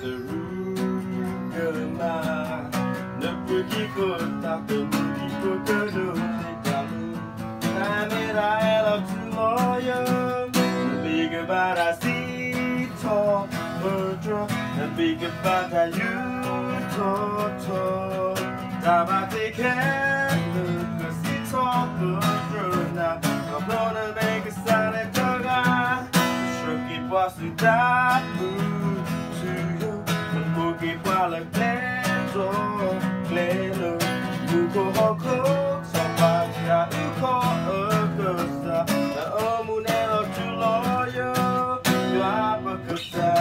Terugema ne pergi kota pergi ke kedua kamu. Kamera elok semuanya lebih kepada si top berdua lebih kepada you top dapat ikan ke si top berdua kau boleh make sana tengah seperti pas sudah Bukit pala klento, kleno, buko hoko, sampai ya uko ekesa, na omunelo tuloyo, ya apa kesa.